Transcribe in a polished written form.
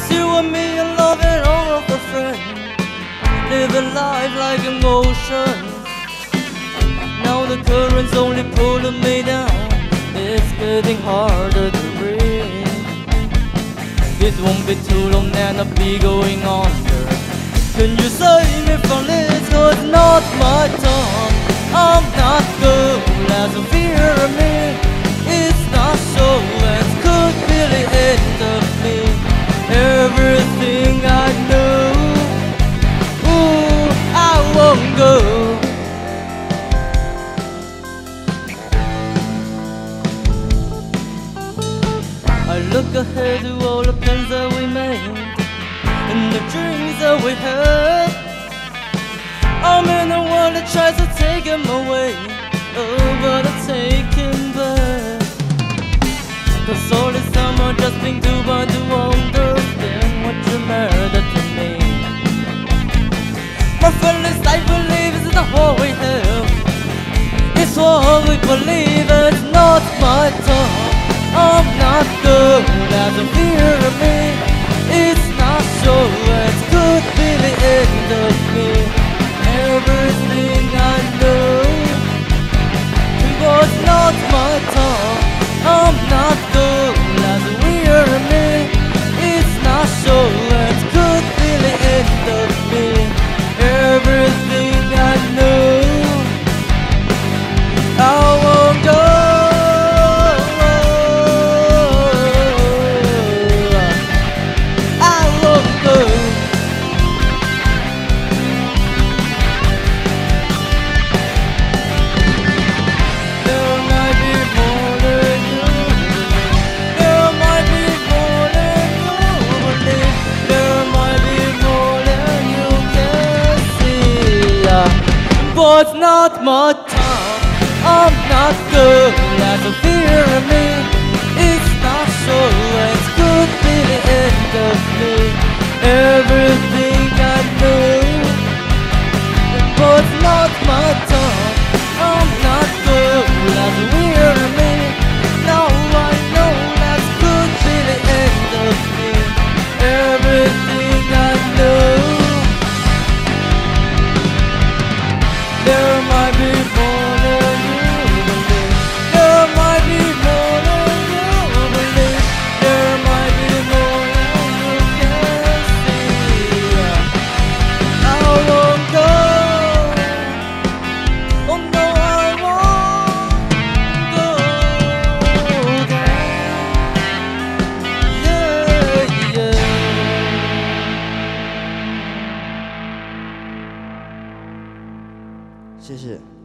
You and me and love and all of our friends, living life like an ocean. Now the current's only pulling me down. It's getting harder to breathe. It won't be too long and I'll be going under. Can you save me from this? 'Cause it's not my time. I'm not good as a fear of me. It's not so and could be the end of me. Everything I know, ooh, I won't go. I look ahead to all the plans that we made and the dreams that we had. I'm in a world that tries to take them away, oh, but I take him back. 'Cause all this time I've just been too blind to understand what you matter to me. My feelings I believe is not what we have. It's what we believe, it's not my time. I'm not good as a fear of me. It's not so, it could be the end of me. Everything I know, but not my time. I'm not good as a fear of me. It's not so, it could be the end of me. Everything I know, I won't go. But it's not my time. I'm not good as a fear of me. It's not so, it could be the end of me. Everything I know, but it's not my time. I'm not good as a fear of me. Now I know that could be the end of me. Everything I know. There might be more than you believe. There might be more than you believe. There might be more than you can see. I won't go. Oh no, I won't go there. Yeah, yeah. 谢谢。